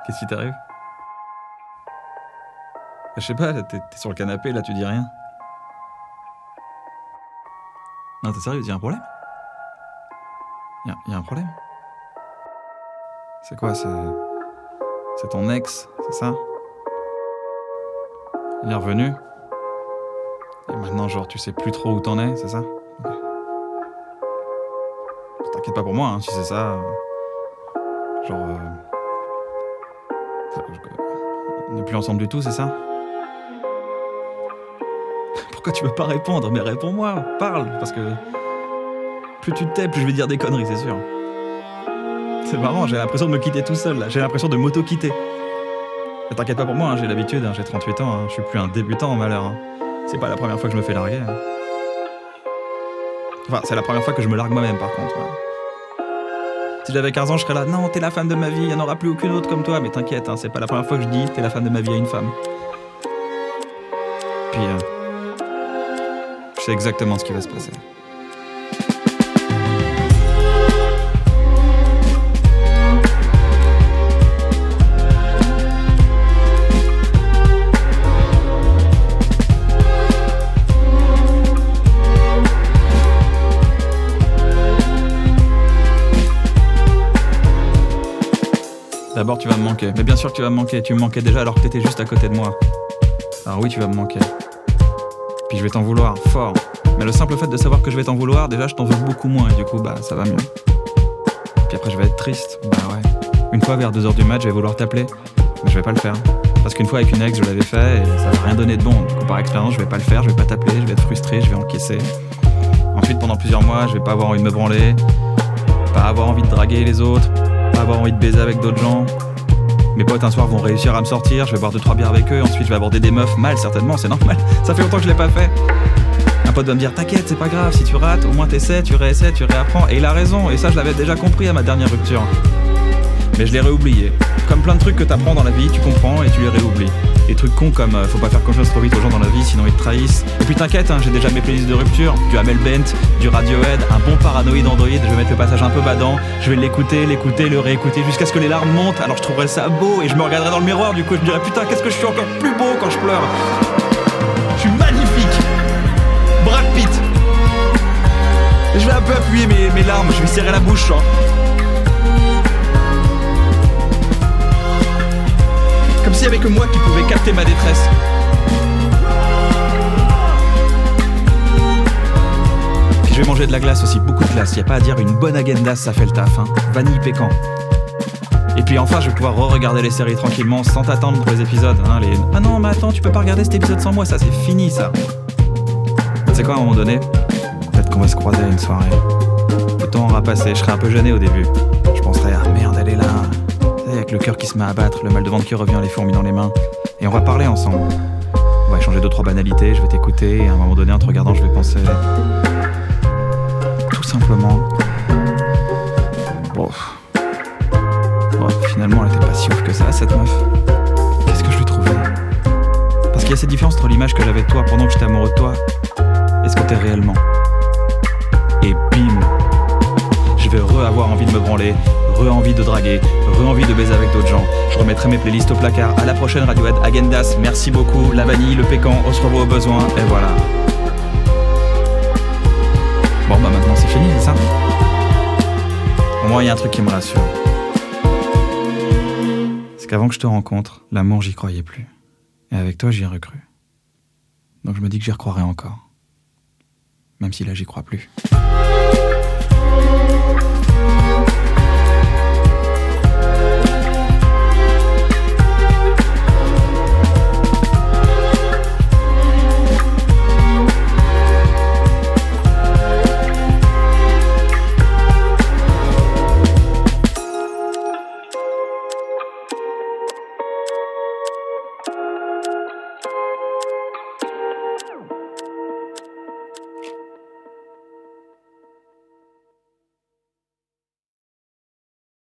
Qu'est-ce qui t'arrive? Je sais pas, t'es sur le canapé, là, tu dis rien. Non, t'es sérieux, y'a un problème? Y'a un problème? C'est quoi, c'est ton ex, c'est ça? Il est revenu? Et maintenant, genre, tu sais plus trop où t'en es, c'est ça? Ok. T'inquiète pas pour moi, hein, si c'est ça. Genre... on n'est plus ensemble du tout, c'est ça? Pourquoi tu veux pas répondre? Mais réponds-moi, parle, parce que... Plus tu te tais, plus je vais dire des conneries, c'est sûr. C'est marrant, j'ai l'impression de me quitter tout seul, là. J'ai l'impression de m'auto-quitter. T'inquiète pas pour moi, hein, j'ai l'habitude, hein, j'ai 38 ans, hein, je suis plus un débutant en malheur. Hein. C'est pas la première fois que je me fais larguer. Hein. Enfin, c'est la première fois que je me largue moi-même, par contre. Ouais. Si j'avais 15 ans, je serais là, non, t'es la femme de ma vie, il n'y en aura plus aucune autre comme toi. Mais t'inquiète, hein, c'est pas la première fois que je dis, t'es la femme de ma vie à une femme. Puis, je sais exactement ce qui va se passer. D'abord, tu vas me manquer. Mais bien sûr que tu vas me manquer. Tu me manquais déjà alors que t'étais juste à côté de moi. Alors oui, tu vas me manquer. Puis je vais t'en vouloir, fort. Mais le simple fait de savoir que je vais t'en vouloir, déjà, je t'en veux beaucoup moins. Et du coup, bah, ça va mieux. Puis après, je vais être triste. Bah ouais. Une fois, vers 2h du mat', je vais vouloir t'appeler. Mais je vais pas le faire. Parce qu'une fois, avec une ex, je l'avais fait et ça va rien donner de bon. Du coup, par expérience, je vais pas le faire. Je vais pas t'appeler. Je vais être frustré. Je vais encaisser. Ensuite, pendant plusieurs mois, je vais pas avoir envie de me branler. Pas avoir envie de draguer les autres. Pas avoir envie de baiser avec d'autres gens. Mes potes un soir vont réussir à me sortir, je vais boire 2-3 bières avec eux, ensuite je vais aborder des meufs mal certainement, c'est normal. Ça fait longtemps que je l'ai pas fait. Un pote va me dire t'inquiète, c'est pas grave, si tu rates, au moins t'essaies, tu réessaies, tu réapprends. Et il a raison, et ça je l'avais déjà compris à ma dernière rupture. Mais je l'ai réoublié. Comme plein de trucs que t'apprends dans la vie, tu comprends et tu les réoublies. Des trucs cons comme faut pas faire confiance trop vite aux gens dans la vie sinon ils te trahissent. Et puis t'inquiète, hein, j'ai déjà mes playlists de rupture, du Amel Bent, du Radiohead, un bon paranoïde Android, je vais mettre le passage un peu badant, je vais l'écouter, le réécouter jusqu'à ce que les larmes montent, alors je trouverai ça beau et je me regarderai dans le miroir du coup je me dirai putain qu'est-ce que je suis encore plus beau quand je pleure. Je suis magnifique. Brad Pitt. Et je vais un peu appuyer mes larmes, je vais serrer la bouche. Hein. Comme s'il y avait que moi qui pouvais capter ma détresse. Puis je vais manger de la glace aussi, beaucoup de glace. Y a pas à dire, une bonne agendas, ça fait le taf. Hein. Vanille pécan. Et puis enfin, je vais pouvoir re-regarder les séries tranquillement, sans t'attendre pour les épisodes. Hein, Ah non, mais attends, tu peux pas regarder cet épisode sans moi, ça c'est fini ça. Tu sais quoi, à un moment donné, peut-être qu'on va se croiser à une soirée. Le temps aura passé, je serai un peu gêné au début. Je penserai, ah merde, elle est là. Avec le cœur qui se met à battre, le mal de ventre qui revient, les fourmis dans les mains. Et on va parler ensemble. On va échanger 2-3 banalités, je vais t'écouter, et à un moment donné, en te regardant, je vais penser... Tout simplement... Bon... finalement, elle était pas si ouf que ça, cette meuf. Qu'est-ce que je lui trouvais? Parce qu'il y a cette différence entre l'image que j'avais de toi pendant que j'étais amoureux de toi, et ce que t'es réellement. Et bim! Je vais avoir envie de me branler, envie de draguer, envie de baiser avec d'autres gens. Je remettrai mes playlists au placard. À la prochaine Radiohead, Agendas, merci beaucoup, la vanille, le pécan, on se revoit au besoin, et voilà. Bon bah maintenant c'est fini, c'est ça? Au moins il y a un truc qui me rassure. C'est qu'avant que je te rencontre, l'amour j'y croyais plus. Et avec toi j'y ai recru. Donc je me dis que j'y recroirai encore. Même si là j'y crois plus.